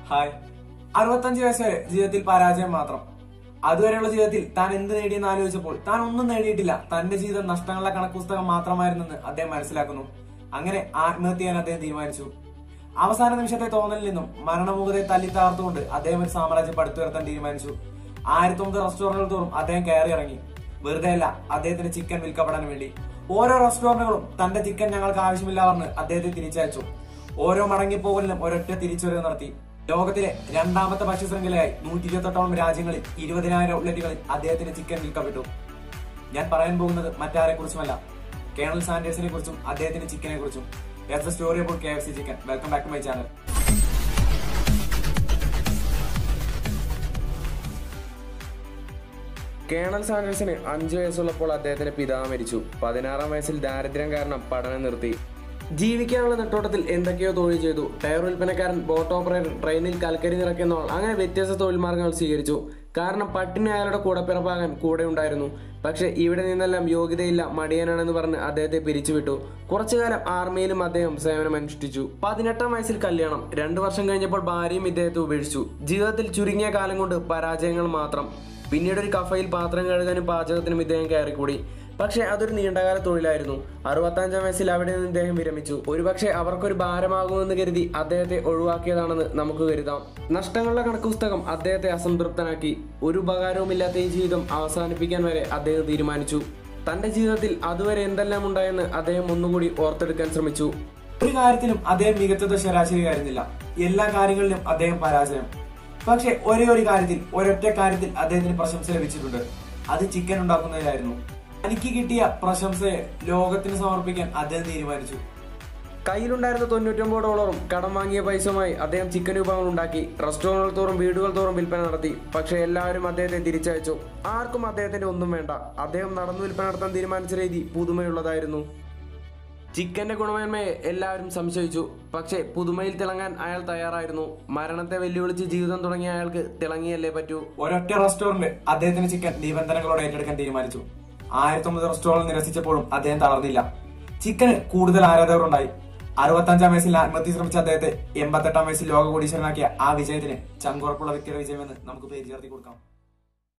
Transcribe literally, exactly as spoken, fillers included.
Hi. അറുപത്തഞ്ച് വയസ്സ് വരെ ജീവിതത്തിൽ പരാജയം മാത്രം. അതുവരെയുള്ള ജീവിതത്തിൽ താൻ എന്ത് നേടിയെന്ന് ആലോചിച്ചപ്പോൾ താൻ ഒന്നും നേടിയിട്ടില്ല. തന്റെ ജീവിതം നഷ്ടങ്ങളുടെ കണക്കുപുസ്തകം മാത്രമായിരുന്നെന്ന് അദ്ദേഹം മനസ്സിലാക്കുന്നു. അങ്ങനെ ആത്മഹത്യ ചെയ്യാൻ അദ്ദേഹം തീരുമാനിച്ചു. അവസാന നിമിഷത്തെ തോന്നലിൽ നിന്നും മരണമുഖത്തെ തല്ലി തകർത്തുകൊണ്ട് അദ്ദേഹം ഒരു സാമ്രാജ്യം പടുത്തുയർത്താൻ തീരുമാനിച്ചു. ആയിരത്തി ഒമ്പത് റെസ്റ്റോറന്റുകൾ തോറും അദ്ദേഹം കയറി ഇറങ്ങി. വെറുതെ അല്ല, അദ്ദേഹത്തിന് ചിക്കൻ വിൽക്കപ്പെടാൻ വേണ്ടി. ഓരോ റെസ്റ്റോറന്റുകളും തന്റെ ചിക്കൻ ഞങ്ങൾക്ക് ആവശ്യമില്ല പറഞ്ഞ് അദ്ദേഹത്തെ തിരിച്ചയച്ചു. ഓരോ മടങ്ങിപ്പോകലിനും ഒരൊറ്റ തിരിച്ചുവരവ് നടത്തി. ലോകത്തിലെ രണ്ടാമത്തെ ഭക്ഷ്യശൃംഖലയായി നൂറ്റി ഇരുപത്തെട്ടോളം രാജ്യങ്ങളിൽ ഇരുപതിനായിരം ഔട്ട്ലെറ്റുകളിൽ അദ്ദേഹത്തിന് ചിക്കൻ വിൽക്കപ്പെട്ടു. ഞാൻ പറയാൻ പോകുന്നത് മറ്റാരെ കുറിച്ചുമല്ല, കേണൽ സാൻഡേഴ്സിനെ കുറിച്ചും അദ്ദേഹത്തിന്റെ ചിക്കനെ കുറിച്ചും. That's the story about K F C chicken. Welcome back to my channel. Colonel സാൻഡേഴ്സിന് അഞ്ചു വയസ്സുള്ളപ്പോൾ അദ്ദേഹത്തിന്റെ പിതാവ് മരിച്ചു. പതിനാറാം വയസ്സിൽ ദാരിദ്ര്യം കാരണം പഠനം നിർത്തി. ജീവിക്കാനുള്ള നെട്ടോട്ടത്തിൽ എന്തൊക്കെയോ തൊഴിൽ ചെയ്തു. ടയർ വിൽപ്പനക്കാരൻ, ബോട്ട് ഓപ്പറേറ്റർ, ട്രെയിനിൽ കൽക്കരി നിറയ്ക്കുന്നവൾ, അങ്ങനെ വ്യത്യസ്ത തൊഴിൽ മാർഗങ്ങൾ സ്വീകരിച്ചു. കാരണം പട്ടിണി അയാളുടെ കൂടപ്പിറപ്പാകാൻ കൂടെ ഉണ്ടായിരുന്നു. പക്ഷെ ഇവിടെ നിന്നെല്ലാം യോഗ്യതയില്ല, മടിയനാണെന്ന് പറഞ്ഞ് അദ്ദേഹത്തെ പിരിച്ചുവിട്ടു. കുറച്ചുകാലം ആർമിയിലും അദ്ദേഹം സേവനം അനുഷ്ഠിച്ചു. പതിനെട്ടാം വയസ്സിൽ കല്യാണം. രണ്ടു വർഷം കഴിഞ്ഞപ്പോൾ ഭാര്യയും ഇദ്ദേഹത്തെ ഉപേക്ഷിച്ചു. ജീവിതത്തിൽ ചുരുങ്ങിയ കാലം കൊണ്ട് പരാജയങ്ങൾ മാത്രം. പിന്നീട് ഒരു കഫയിൽ പാത്രം കഴുകാനും പാചകത്തിനും ഇദ്ദേഹം കയറിക്കൂടി. പക്ഷെ അതൊരു നീണ്ടകാല തൊഴിലായിരുന്നു. അറുപത്തഞ്ചാം വയസ്സിൽ അവിടെ നിന്ന് ഇദ്ദേഹം വിരമിച്ചു. ഒരുപക്ഷെ അവർക്കൊരു ഭാരമാകുമെന്ന് കരുതി അദ്ദേഹത്തെ ഒഴിവാക്കിയതാണെന്ന് നമുക്ക് കരുതാം. നഷ്ടങ്ങളുടെ കണക്ക് പുസ്തകം അദ്ദേഹത്തെ അസംതൃപ്തനാക്കി. ഒരു ഉപകാരവുമില്ലാത്ത ഈ ജീവിതം അവസാനിപ്പിക്കാൻ വരെ അദ്ദേഹം തീരുമാനിച്ചു. തന്റെ ജീവിതത്തിൽ അതുവരെ എന്തെല്ലാം ഉണ്ടായെന്ന് അദ്ദേഹം ഒന്നുകൂടി ഓർത്തെടുക്കാൻ ശ്രമിച്ചു. ഒരു കാര്യത്തിലും അദ്ദേഹം മികച്ചത് ശരാശരിയായിരുന്നില്ല. എല്ലാ കാര്യങ്ങളിലും അദ്ദേഹം പരാജയം. പക്ഷെ ഒരേ ഒരു കാര്യത്തിൽ, ഒരൊറ്റ കാര്യത്തിൽ അദ്ദേഹത്തിന് പ്രശംസ ലഭിച്ചിട്ടുണ്ട്. അത് ചിക്കൻ ഉണ്ടാക്കുന്നതിലായിരുന്നു. തനിക്ക് കിട്ടിയ പ്രശംസയെ ലോകത്തിന് സമർപ്പിക്കാൻ അദ്ദേഹം തീരുമാനിച്ചു. കയ്യിലുണ്ടായിരുന്ന തൊണ്ണൂറ്റൊമ്പത് ഡോളറും കടം വാങ്ങിയ പൈസയുമായി അദ്ദേഹം ചിക്കൻ വിഭവങ്ങൾ ഉണ്ടാക്കി. റെസ്റ്റോറന്റുകൾ തോറും വീടുകൾ തോറും വിൽപ്പന നടത്തി. പക്ഷെ എല്ലാവരും അദ്ദേഹത്തെ തിരിച്ചയച്ചു. ആർക്കും അദ്ദേഹത്തിന്റെ ഒന്നും വേണ്ട. അദ്ദേഹം നടന്നു വിൽപ്പന നടത്താൻ തീരുമാനിച്ച രീതി പുതുമയുള്ളതായിരുന്നു. ചിക്കന്റെ ഗുണമേന്മയെ എല്ലാവരും സംശയിച്ചു. പക്ഷേ പുതുമയിൽ തിളങ്ങാൻ അയാൾ തയ്യാറായിരുന്നു. മരണത്തെ വെല്ലുവിളിച്ച് ജീവിതം തുടങ്ങിയ അയാൾക്ക് തിളങ്ങിയല്ലേ പറ്റൂ. ഒരൊറ്റ റെസ്റ്റോറന്റ് അദ്ദേഹത്തിന് ചിക്കൻ നിബന്ധനകളോടെ ഏറ്റെടുക്കാൻ തീരുമാനിച്ചു. ആയിരത്തി ഒമ്പത് റെസ്റ്റോറന്റ് നിരസിച്ചപ്പോഴും അദ്ദേഹം തളർന്നില്ല. ചിക്കന് കൂടുതൽ ആരാധകരുണ്ടായി. അറുപത്തഞ്ചാം വയസ്സിൽ ആത്മഹത്യ ശ്രമിച്ച അദ്ദേഹത്തെ എൺപത്തെട്ടാം വയസ്സിൽ ലോക കോടീശ്വരനാക്കിയ ആ വിജയത്തിന് ചങ്കുറപ്പുള്ള വ്യക്തിയുടെ വിജയമെന്ന് നമുക്ക് പേര് ചേർത്തി കൊടുക്കാം.